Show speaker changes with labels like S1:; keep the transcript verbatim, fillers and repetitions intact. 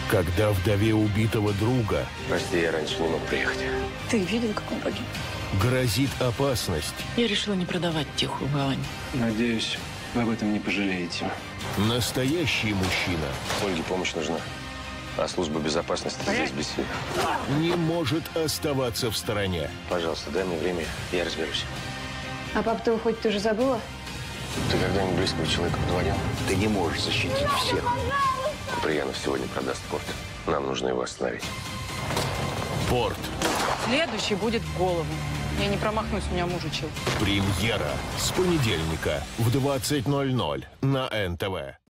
S1: Когда вдове убитого друга...
S2: Прости, я раньше не мог приехать.
S3: Ты видел, как он погиб?
S1: Грозит опасность.
S3: Я решила не продавать тихую гавань.
S2: Надеюсь, вы об этом не пожалеете.
S1: Настоящий мужчина.
S2: Ольге помощь нужна. А служба безопасности здесь бессильна.
S1: Не может оставаться в стороне.
S2: Пожалуйста, дай мне время, я разберусь.
S4: А пап, ты хоть ты уже забыла?
S2: Ты когда-нибудь близкого человека подводил?
S5: Ты не можешь защитить всех.
S2: Куприянов сегодня продаст порт. Нам нужно его остановить.
S1: Порт.
S3: Следующий будет в голову. Я не промахнусь, у меня муж учил.
S1: Премьера с понедельника в двадцать ноль ноль на эн тэ вэ.